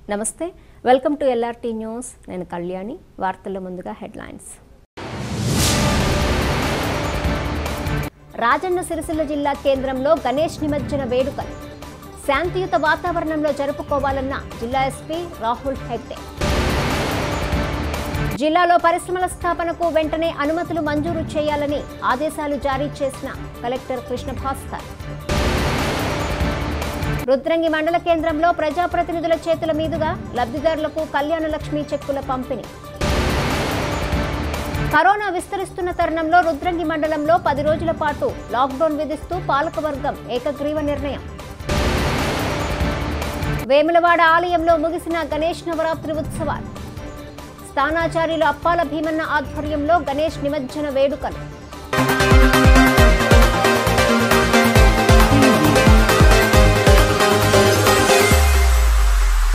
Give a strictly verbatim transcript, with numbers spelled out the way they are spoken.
నమస్తే, welcome to LRT news. నేను కళ్యాణి. వార్తల్లో ముందుగా హెడ్లైన్స్. రాజన్న సిరిసిల్ల జిల్లా కేంద్రంలో గణేష్ నిమజ్జన వేడుకలు శాంతియుత వాతావరణంలో జరుపుకోవాలన్న జిల్లా ఎస్పీ రాహుల్ హెగ్డే. జిల్లాలో పరిశ్రమల స్థాపనకు వెంటనే అనుమతులు మంజూరు చేయాలని ఆదేశాలు జారీ చేసిన కలెక్టర్ కృష్ణ భాస్కర్. రుద్రంగి మండల కేంద్రంలో ప్రజాప్రతినిధుల చేతుల మీదుగా లబ్ధిదారులకు కళ్యాణ లక్ష్మి చెక్కుల పంపిణీ. కరోనా విస్తరిస్తున్న తరుణంలో రుద్రంగి మండలంలో పది రోజుల పాటు లాక్డౌన్ విధిస్తూ పాలకవర్గం ఏకగ్రీవ నిర్ణయం. వేములవాడ ఆలయంలో ముగిసిన గణేష్ నవరాత్రి ఉత్సవాలు. స్థానాచార్యులు అప్పాల భీమన్న ఆధ్వర్యంలో గణేష్ నిమజ్జన వేడుకలు.